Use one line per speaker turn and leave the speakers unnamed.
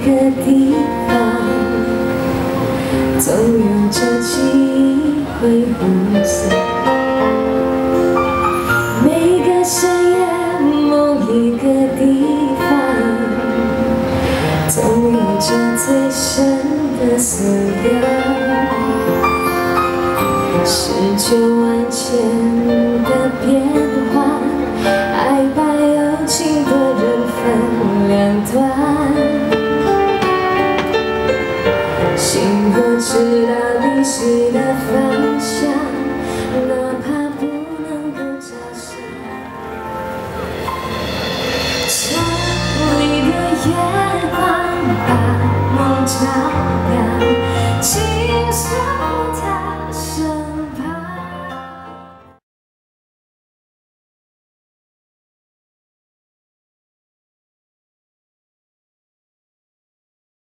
个地方，总有着记忆会互相。每个深夜，某一个地方，总有着最深的锁阳。19万千的变。